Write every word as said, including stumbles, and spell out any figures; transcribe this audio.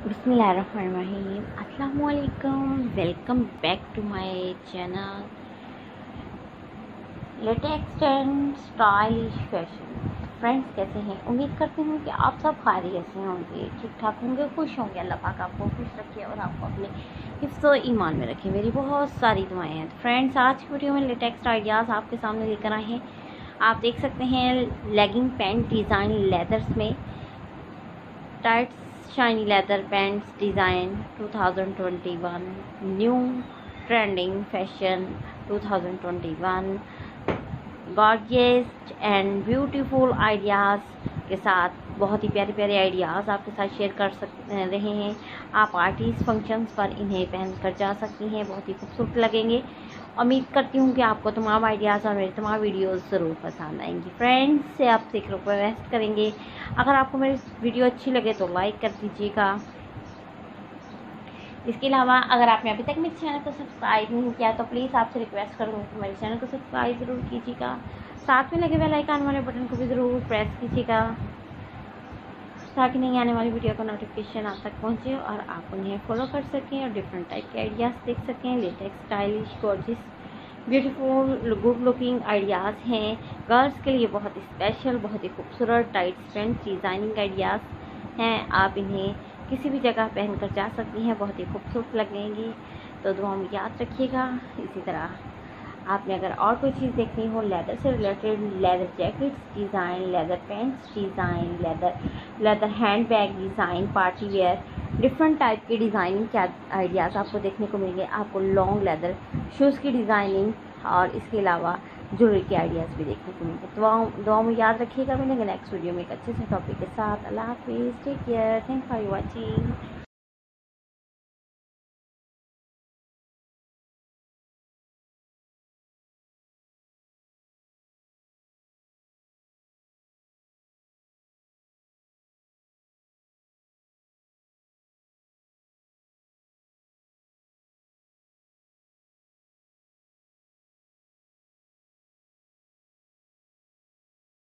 बिस्मिल्लाहिर्रहमानिर्रहीम अस्सलामु अलैकुम। Welcome back to my channel latest and stylish fashion. Friends, कैसे हैं? उम्मीद करती हूँ कि आप सब खैरियत से होंगे, ठीक ठाक होंगे, खुश होंगे। अल्लाह पाक आपको खुश रखे और आपको अपने हिफ्ज़ व ईमान में रखे, मेरी बहुत सारी दुआएं हैं। फ्रेंड्स, आज की वीडियो में लेटेस्ट आइडियाज़ आपके सामने लेकर आए हैं। आप देख सकते हैं लेगिंग पैंट डिज़ाइन लेदर्स में, tights shiny leather pants design two thousand twenty one, new trending fashion two thousand twenty one, gorgeous and beautiful ideas के साथ बहुत ही प्यारे प्यारे आइडियाज़ आपके साथ शेयर कर सक रहे हैं। आप पार्टीज फंक्शंस पर इन्हें पहन कर जा सकती हैं, बहुत ही खूबसूरत लगेंगे। उम्मीद करती हूँ कि आपको तमाम आइडियाज़ और मेरी तमाम वीडियोस ज़रूर पसंद आएंगी। फ्रेंड्स, से आपसे एक रिक्वेस्ट करेंगे, अगर आपको मेरी वीडियो अच्छी लगे तो लाइक कर दीजिएगा। इसके अलावा अगर आपने अभी तक मेरे चैनल को सब्सक्राइब नहीं किया तो प्लीज़ आपसे रिक्वेस्ट करूँगी कि मेरे चैनल को सब्सक्राइब ज़रूर कीजिएगा। साथ में लगे बेल आइकन वाले बटन को भी ज़रूर प्रेस कीजिएगा ताकि नई आने वाली वीडियो का नोटिफिकेशन आप तक पहुंचे और आप उन्हें फॉलो कर सकें और डिफरेंट टाइप के आइडियाज़ देख सकें। Latest stylish gorgeous beautiful good looking ideas हैं। गर्ल्स के लिए बहुत स्पेशल, बहुत ही खूबसूरत टाइट पैंट डिज़ाइनिंग आइडियाज़ हैं। आप इन्हें किसी भी जगह पहन कर जा सकती हैं, बहुत ही खूबसूरत लगेंगी। तो दुआ में याद रखिएगा। इसी तरह आपने अगर और कोई चीज़ देखनी हो लेदर से related, leather jackets design, leather pants design, leather leather hand bag design, party wear, different type की डिज़ाइनिंग के आइडियाज़ आपको देखने को मिलेंगे। आपको लॉन्ग लेदर शूज़ की डिज़ाइनिंग और इसके अलावा ज्वेलरी के आइडियाज़ भी देखने को मिलेंगे। दुआओं दुआओं में याद रखिएगा। मिलेंगे नेक्स्ट वीडियो में एक अच्छे से टॉपिक के साथ। अल्लाह हाफिज़, take care, thanks for watching.